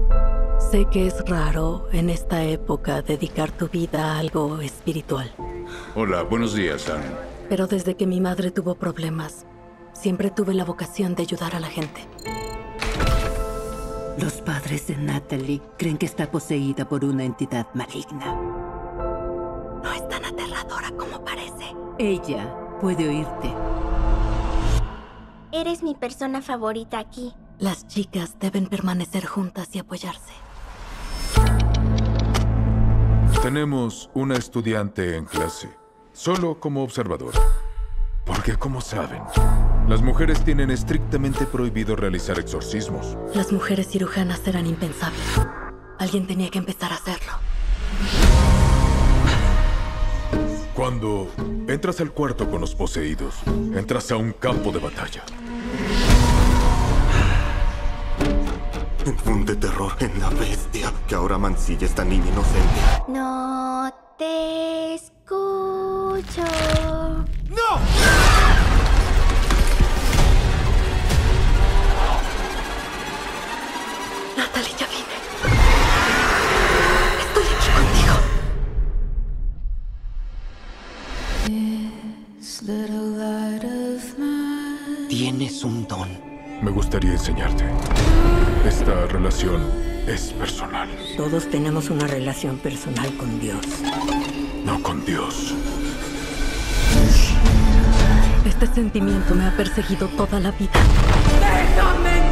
Sé que es raro en esta época dedicar tu vida a algo espiritual. Hola, buenos días, Anne. Pero desde que mi madre tuvo problemas, siempre tuve la vocación de ayudar a la gente. Los padres de Natalie creen que está poseída por una entidad maligna. No es tan aterradora como parece. Ella puede oírte. Eres mi persona favorita aquí. Las chicas deben permanecer juntas y apoyarse. Tenemos una estudiante en clase, solo como observadora. Porque, como saben, las mujeres tienen estrictamente prohibido realizar exorcismos. Las mujeres cirujanas eran impensables. Alguien tenía que empezar a hacerlo. Cuando entras al cuarto con los poseídos, entras a un campo de batalla. Infunde terror en la bestia que ahora mancilla esta niña inocente. No te escucho. ¡No! Natalie, ya vine. Estoy aquí contigo. Tienes un don. Me gustaría enseñarte. Esta relación es personal. Todos tenemos una relación personal con Dios. No con Dios. Este sentimiento me ha perseguido toda la vida. ¡Déjame!